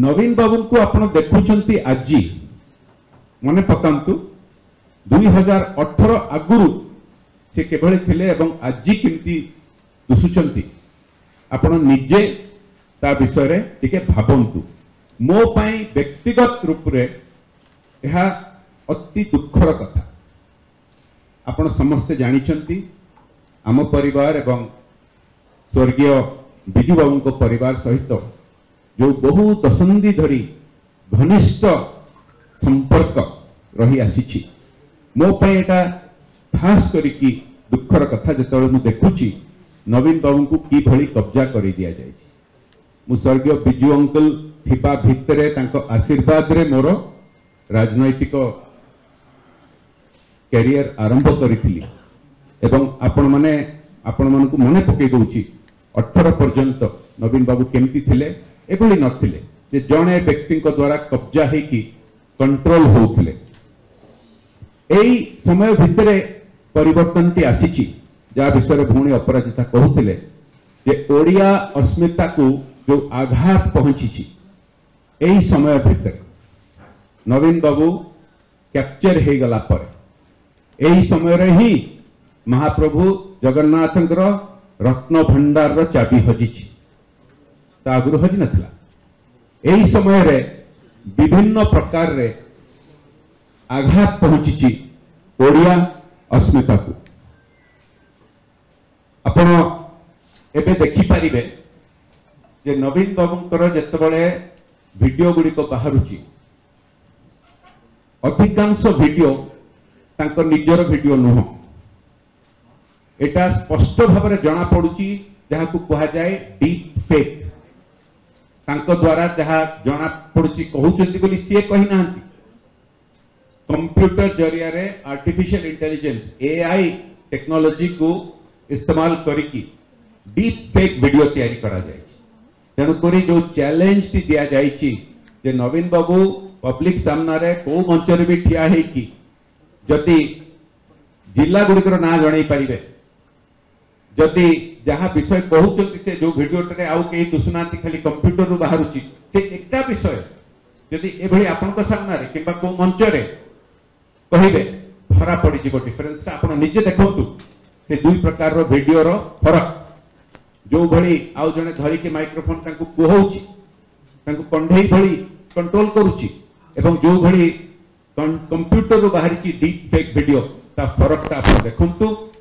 नवीन बाबू को आपण देखुचंती आज मने पकांतु 2018 आगुरु से केभଳି थिले एवं आज केमती दुसुचंती आपण निजे ता विषय रे टिके भाबंतु। मो पाई व्यक्तिगत रूप रे यह अति दुखर कथा। आपण समस्ते जानिचंती आम परिवार एवं स्वर्गीय बिजू बाबू को परिवार सहित जो बहु दशंधि धरी घनिष्ठ संपर्क रही आसी मो पाई एटा खास करिकी दुखर कथा जेतबेले मु देखुची नवीन बाबू को कि भली कब्जा करि दिया जाय। मु स्वर्गीय बिजू अंकल थिबा भितरे तांको आशीर्वाद रे मोर राजनैतिक कैरियर आरंभ करिथिली एवं आपण मानकु मने पकई दउची 18 पर्यंत नवीन बाबू केमती थिले एभली नथिले जे जणे व्यक्ति द्वारा कब्जा हेकी कंट्रोल होउथिले। एई समय भितरे परिवर्तन टी आसीची जा विषय भूणी अपराजिता कहूथिले जे ओडिया अस्मिता को जो आघात पहुंची एई समय भितर नवीन बाबू कैप्चर हे गला पर एई समय रे ही महाप्रभु जगन्नाथंकर रत्न भंडार रो चाबी हजिची ता आगुरु हजि नथिला। एई समय रे विभिन्न प्रकार रे आघात पहुंची ओडिया अस्मिता को। आपण एबे देखि पारिबे जे नवीन बाबूंकर जेतेबेले वीडियो गुडी को बाहरुची अधिकांश वीडियो तांको निजर वीडियो नुह एटा स्पष्ट भाव में जना पड़ुची जहा को कहा जाए डीप फेक तांको द्वारा जहा जना पड़ुची कहउचंती बोली से कहि नांती कंप्यूटर जरिया रे आर्टिफिशियल इंटेलिजेंस एआई टेक्नोलॉजी को इस्तेमाल करिकी डीप फेक वीडियो तैयारी करा जाय। तेणु करी जो चैलेंज टी दिया जायछि जे नवीन बाबू पब्लिक सामना रे को मंच रे भी ठिया हे कि जदि जिला गुड़िकर ना जणै पारिबे जदि जहां विषय कहउचंती से जो वीडियो रे आउ के दुसुनाती खाली कंप्यूटर रु बाहरुची से एकटा विषय जदि एभली आपनका सामना रे किबा को मंच रे कहिबे धरा पड़ी जीवो डिफरेंस आपण निजे देखंतु से दुई प्रकार रो वीडियो रो फरक जो भली आउ जने धरी के माइक्रोफोन तांको कोहउची तांको कंढेई भली कंट्रोल करूची एवं जो भली कंप्यूटर रो बाहरी डीप फेक वीडियो ता फरक ता आपण देखंतु